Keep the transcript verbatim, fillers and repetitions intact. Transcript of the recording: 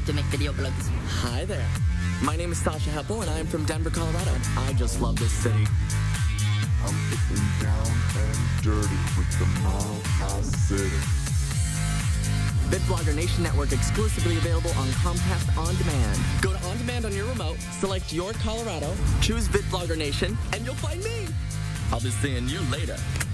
like to make video blogs. Hi there. My name is Sacha Heppell, and I am from Denver, Colorado. I just love this city. I'm getting down and dirty with the Mile High City. VidBlogger Nation Network exclusively available on Comcast On Demand. Go to On Demand on your remote, select your Colorado, choose VidBlogger Nation, and you'll find me. I'll be seeing you later.